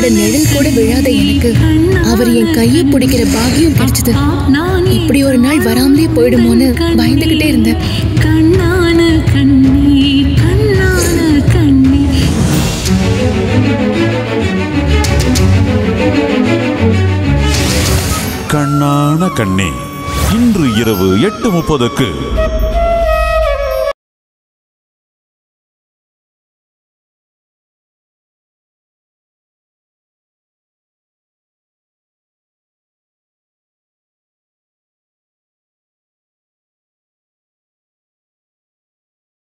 அவரோட நிழல் கூட விழாத எனக்கு அவர் என் கையை பிடிக்கிற பாக்கியம் கிடைச்சது. இப்படி ஒரு நாள் வராமலே போயிடுமோன்னு பயந்துகிட்டே இருந்தேன். கண்ணான கண்ணே, கண்ணான கண்ணே. கண்ணான கண்ணே இன்று இரவு 8:30க்கு.